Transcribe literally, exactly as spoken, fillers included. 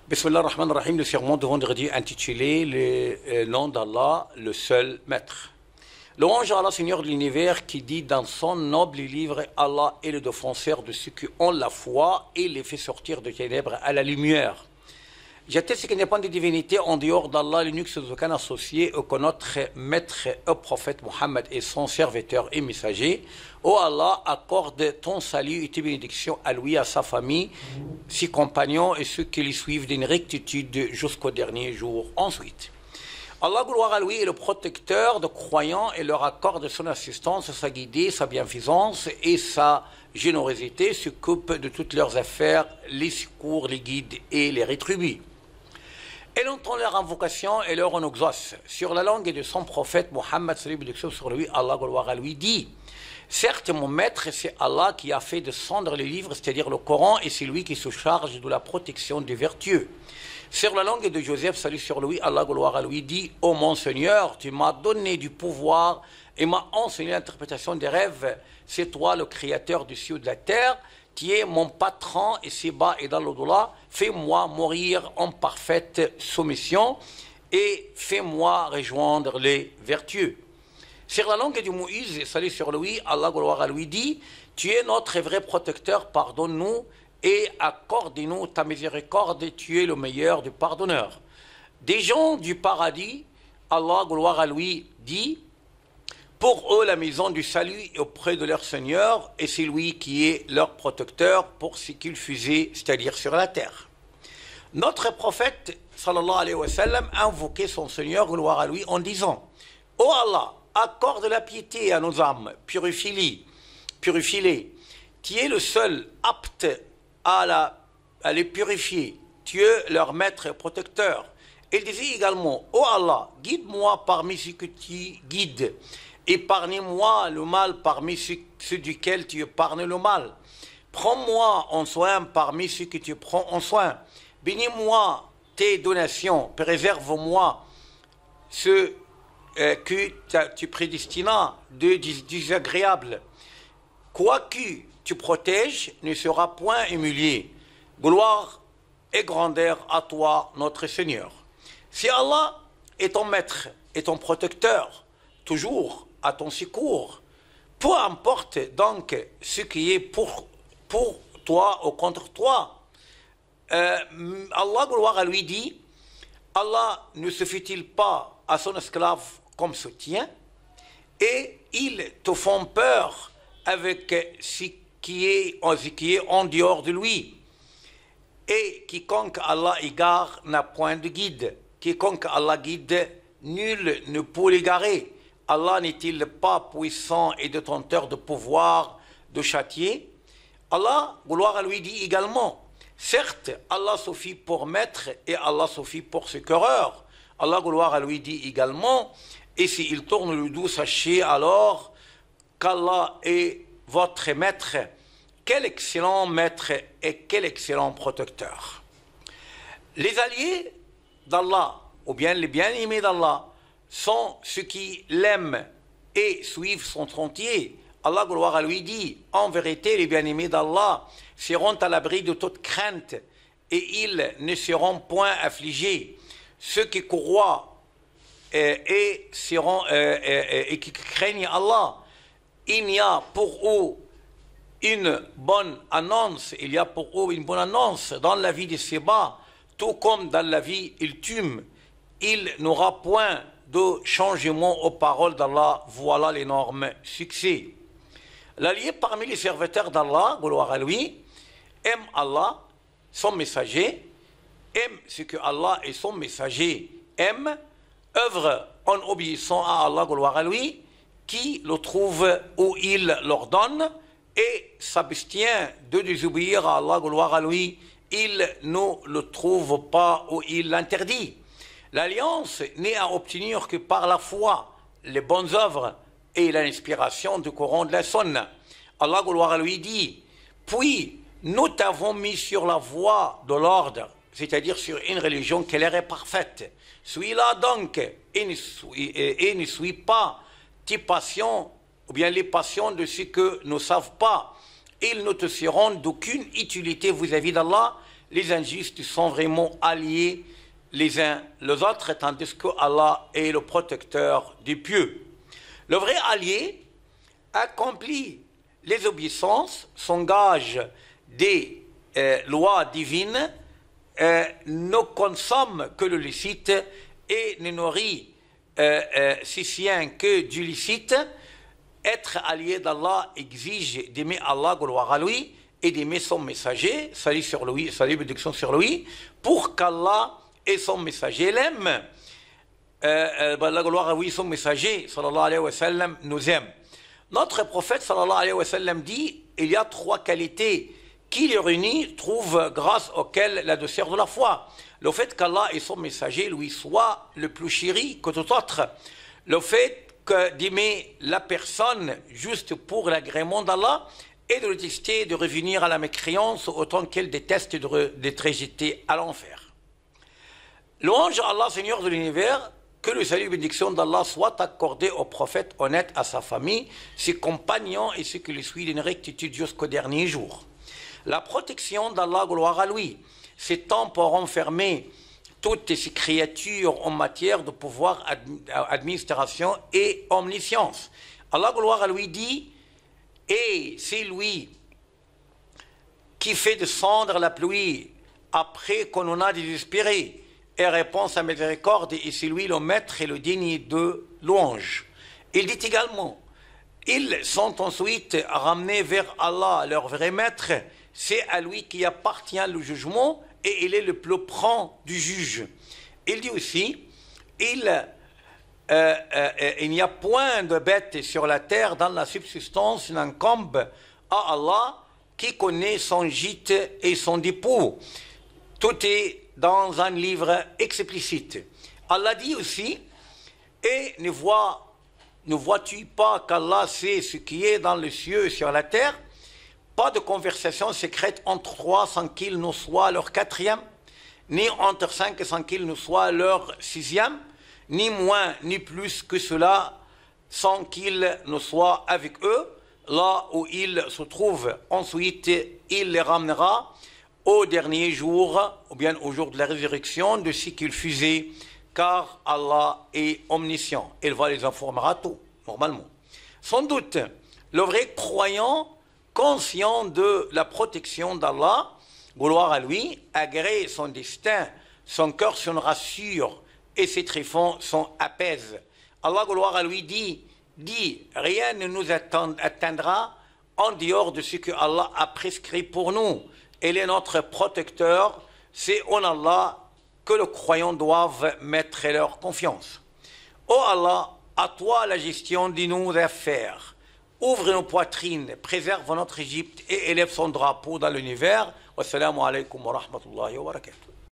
Bismillah ar-Rahman ar-Rahim, le sermon de vendredi intitulé Le nom d'Allah, le seul maître. Louange à Allah, Seigneur de l'univers, qui dit dans son noble livre: Allah est le défenseur de ceux qui ont la foi et les fait sortir de ténèbres à la lumière. J'atteste qu'il n'y a pas de divinité en dehors d'Allah, l'unique sans aucun associé, et que notre maître, le prophète Mohammed, est son serviteur et messager. Ô Allah, accorde ton salut et tes bénédictions à lui, à sa famille, ses compagnons et ceux qui les suivent d'une rectitude jusqu'au dernier jour. Ensuite, Allah, gloire à lui, est le protecteur de croyants et leur accorde son assistance, sa guidée, sa bienfaisance et sa générosité, s'occupe de toutes leurs affaires, les secours, les guides et les rétribue. Elle entend leur invocation et leur en exauce. Sur la langue de son prophète Mohammed, sur lui, Allah, gloire à lui, dit: certes, mon maître, c'est Allah qui a fait descendre le livre, c'est-à-dire le Coran, et c'est lui qui se charge de la protection des vertueux. Sur la langue de Joseph, salut sur lui, Allah, gloire à lui, dit: ô mon Seigneur, tu m'as donné du pouvoir et m'as enseigné l'interprétation des rêves. C'est toi le créateur du ciel et de la terre, qui est mon patron ici-bas et dans l'au-delà. Fais-moi mourir en parfaite soumission et fais-moi rejoindre les vertueux. Sur la langue de Moïse, salut sur lui, Allah, gloire à lui, dit: tu es notre vrai protecteur, pardonne-nous et accorde-nous ta miséricorde, tu es le meilleur des pardonneurs. Des gens du paradis, Allah, gloire à lui, dit: pour eux la maison du salut est auprès de leur Seigneur, et c'est lui qui est leur protecteur pour ce qu'ils faisaient, c'est-à-dire sur la terre. Notre prophète, sallallahu alayhi wa sallam, a invoqué son Seigneur, gloire à lui, en disant: ô Allah, accorde la piété à nos âmes, purifie-les, purifie-les. Tu es le seul apte à, la, à les purifier. Tu es leur maître et protecteur. Il disait également: ô Allah, guide-moi parmi ceux que tu guides. Épargne-moi le mal parmi ceux, ceux duquel tu épargnes le mal. Prends-moi en soin parmi ceux que tu prends en soin. Bénis-moi tes donations. Préserve-moi ceux euh, que tu prédestinas de désagréables. Quoi que tu protèges ne sera point humilié. Gloire et grandeur à toi, notre Seigneur. Si Allah est ton maître et ton protecteur, toujours à ton secours, peu importe donc ce qui est pour, pour toi ou contre toi. Euh, Allah, gloire à lui, dit: Allah ne se fait-il pas à son esclave comme soutien, et ils te font peur avec ce qui est, ce qui est en dehors de lui. Et quiconque Allah égare n'a point de guide. Quiconque Allah guide, nul ne peut l'égarer. Allah n'est-il pas puissant et détenteur de pouvoir de châtier? Allah, gloire à lui, dit également: certes, Allah suffit pour maître et Allah suffit pour secoureur. Allah, gloire à lui, dit également: et s'il tourne le dos, sachez alors qu'Allah est votre maître. Quel excellent maître et quel excellent protecteur. Les alliés d'Allah, ou bien les bien-aimés d'Allah, sont ceux qui l'aiment et suivent son sentier. Allah, gloire à lui, dit: en vérité, les bien-aimés d'Allah seront à l'abri de toute crainte et ils ne seront point affligés. Ceux qui croient euh, et, seront, euh, euh, et qui craignent Allah, il y a pour eux une bonne annonce, il y a pour eux une bonne annonce dans la vie de Séba, tout comme dans la vie ultime. Il n'aura point de changement aux paroles d'Allah. Voilà l'énorme succès. L'allié parmi les serviteurs d'Allah, gloire à lui, aime Allah, son messager, aime ce que Allah et son messager aiment, œuvre en obéissant à Allah, gloire à lui, qui le trouve où il leur donne, et s'abstient de désobéir à Allah, gloire à lui, il ne le trouve pas où il l'interdit. L'alliance n'est à obtenir que par la foi, les bonnes œuvres et l'inspiration du Coran de la Sunna. Allah, gloire à lui, dit: puis nous t'avons mis sur la voie de l'ordre, c'est-à-dire sur une religion qui est parfaite. Suis-la donc et ne suis, et, et ne suis pas tes passions ou bien les passions de ceux que ne savent pas. Ils ne te seront d'aucune utilité vis-à-vis d'Allah, les injustes sont vraiment alliés les uns les autres, tandis que Allah est le protecteur des pieux. Le vrai allié accomplit les obéissances, s'engage des euh, lois divines, euh, ne consomme que le licite et ne nourrit euh, euh, ses siens que du licite. Être allié d'Allah exige d'aimer Allah, gloire à lui, et d'aimer son messager, salut sur lui, salut bénédiction sur lui, pour qu'Allah et son messager l'aiment. Euh, euh, la gloire à lui, son messager, sallallahu alayhi wa sallam, nous aime. Notre prophète, sallallahu alayhi wa sallam, dit il y a trois qualités qui les réunissent, trouvent grâce auxquelles la douceur de la foi. Le fait qu'Allah et son messager lui soient le plus chéri que tout autre. Le fait d'aimer la personne juste pour l'agrément d'Allah et de le détester, de revenir à la mécréance autant qu'elle déteste d'être rejetée à l'enfer. Louange à Allah, Seigneur de l'univers, que le salut et bénédiction d'Allah soit accordé au prophète honnête, à sa famille, ses compagnons et ceux qui le suivent d'une rectitude jusqu'au dernier jour. La protection d'Allah, gloire à lui, s'étend pour enfermer toutes ces créatures en matière de pouvoir, ad, administration et omniscience. Allah, gloire à lui, dit « Et c'est lui qui fait descendre la pluie après qu'on en a désespéré, et répond sa miséricorde, et c'est lui le maître et le digne de louange. » Il dit également « Ils sont ensuite ramenés vers Allah, leur vrai maître, c'est à lui qui appartient le jugement, et il est le plus prompt du juge. » Il dit aussi, il, euh, euh, il n'y a point de bête sur la terre dans la subsistance n'incombe à Allah qui connaît son gîte et son dépôt. Tout est dans un livre explicite. Allah dit aussi, et ne, vois, ne vois-tu pas qu'Allah sait ce qui est dans les cieux et sur la terre? Pas de conversation secrète entre trois sans qu'il ne soit leur quatrième, ni entre cinq sans qu'il ne soit leur sixième, ni moins ni plus que cela sans qu'il ne soit avec eux. Là où ils se trouvent, ensuite il les ramènera au dernier jour, ou bien au jour de la résurrection, de ce qu'ils faisaient, car Allah est omniscient. Il va les informer à tout, normalement. Sans doute, le vrai croyant, conscient de la protection d'Allah, gloire à lui, agrée son destin, son cœur se rassure et ses tréfonds sont apaisent. Allah, gloire à lui, dit, dit, rien ne nous atteindra en dehors de ce que Allah a prescrit pour nous. Il est notre protecteur, c'est en Allah que les croyants doivent mettre leur confiance. Ô Allah, à toi la gestion de nos affaires. Ouvre nos poitrines, préserve notre Égypte et élève son drapeau dans l'univers. Wassalamu alaikum wa rahmatullahi wa barakatuh.